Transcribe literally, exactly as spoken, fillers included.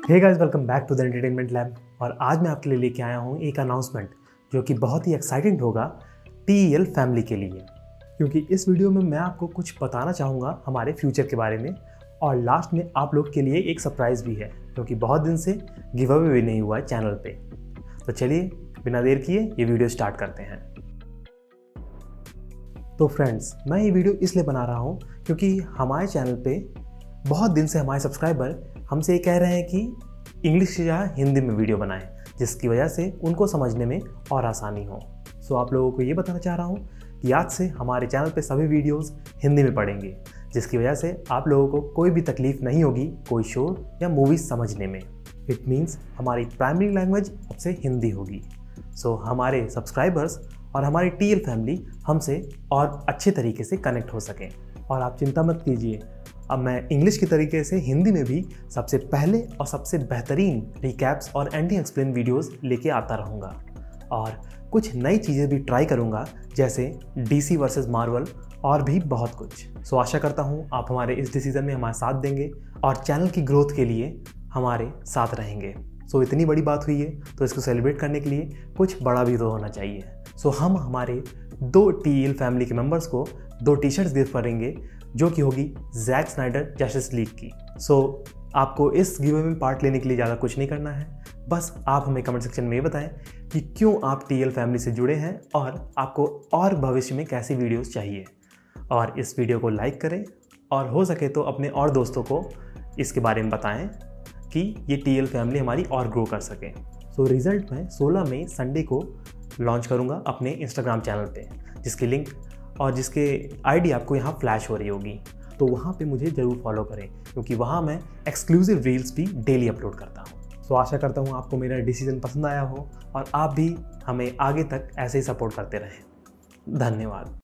Hey guys, welcome back to the entertainment lab. और आज मैं आपके लिए लेके आया हूँ एक अनाउंसमेंट जो कि बहुत ही एक्साइटिंग होगा टी ई एल फैमिली के लिए, क्योंकि इस वीडियो में मैं आपको कुछ बताना चाहूँगा हमारे फ्यूचर के बारे में। और लास्ट में आप लोग के लिए एक सरप्राइज़ भी है, क्योंकि बहुत दिन से गिव अवे भी नहीं हुआ है चैनल पे। तो चलिए बिना देर किए ये वीडियो स्टार्ट करते हैं। तो फ्रेंड्स, मैं ये वीडियो इसलिए बना रहा हूँ क्योंकि हमारे चैनल पे बहुत दिन से हमारे सब्सक्राइबर हमसे ये कह रहे हैं कि इंग्लिश या हिंदी में वीडियो बनाएं, जिसकी वजह से उनको समझने में और आसानी हो। सो आप लोगों को ये बताना चाह रहा हूँ कि आज से हमारे चैनल पे सभी वीडियोस हिंदी में पड़ेंगे, जिसकी वजह से आप लोगों को कोई भी तकलीफ नहीं होगी कोई शो या मूवीज़ समझने में। इट मीन्स हमारी प्राइमरी लैंग्वेज अब से हिंदी होगी। सो हमारे सब्सक्राइबर्स और हमारी टी ई एल फैमिली हमसे और अच्छे तरीके से कनेक्ट हो सकें। और आप चिंता मत कीजिए, अब मैं इंग्लिश के तरीके से हिंदी में भी सबसे पहले और सबसे बेहतरीन रिकैप्स और एंटी एक्सप्लेन वीडियोस लेके आता रहूँगा। और कुछ नई चीज़ें भी ट्राई करूँगा, जैसे डी सी वर्सेस मार्वल और भी बहुत कुछ। सो आशा करता हूँ आप हमारे इस डिसीज़न में हमारा साथ देंगे और चैनल की ग्रोथ के लिए हमारे साथ रहेंगे। सो इतनी बड़ी बात हुई है तो इसको सेलिब्रेट करने के लिए कुछ बड़ा भी तो होना चाहिए। सो हम हमारे दो टी ई एल फैमिली के मेंबर्स को दो टी शर्ट्स गिफ्ट करेंगे, जो कि होगी जैक स्नाइडर जस्टिस लीग की। सो so, आपको इस गिव अवे में पार्ट लेने के लिए ज़्यादा कुछ नहीं करना है, बस आप हमें कमेंट सेक्शन में ये बताएं कि क्यों आप टी ई एल फैमिली से जुड़े हैं और आपको और भविष्य में कैसी वीडियोस चाहिए। और इस वीडियो को लाइक करें और हो सके तो अपने और दोस्तों को इसके बारे में बताएं कि ये टी ई एल फैमिली हमारी और ग्रो कर सके। सो so, रिज़ल्ट मैं सोलह मई संडे को लॉन्च करूँगा अपने इंस्टाग्राम चैनल पे, जिसकी लिंक और जिसके आईडी आपको यहाँ फ्लैश हो रही होगी। तो वहाँ पे मुझे ज़रूर फॉलो करें, क्योंकि वहाँ मैं एक्सक्लूसिव रील्स भी डेली अपलोड करता हूँ। सो आशा करता हूँ आपको मेरा डिसीजन पसंद आया हो और आप भी हमें आगे तक ऐसे ही सपोर्ट करते रहें। धन्यवाद।